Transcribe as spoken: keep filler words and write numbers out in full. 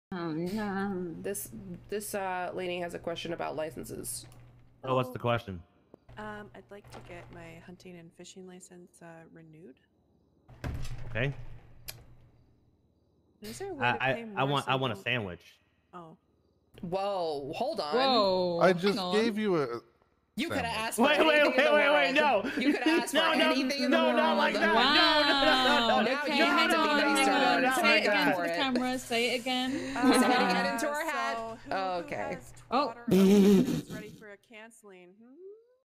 Oh no. This this uh, lady has a question about licenses. Oh, what's the question? Um, I'd like to get my hunting and fishing license uh, renewed. Okay. Is there a way I to I, pay I more want so I want a don't- sandwich. Oh. Whoa, hold on. Whoa. I just hang on. gave you a. You could sandwich. have asked for Wait, wait, anything wait, in the wait, wait, world. no. You could have asked for No, no, anything in no, the world. not like that. Wow. No, no, no, no, no. Now Okay, you hang had to be on, nice hang to her. on. Not Say like it again that for for the it. camera. Say it again. Say it again into Uh, her hat. So who, Oh, who okay. has Oh. twatter is ready for a canceling? Hmm?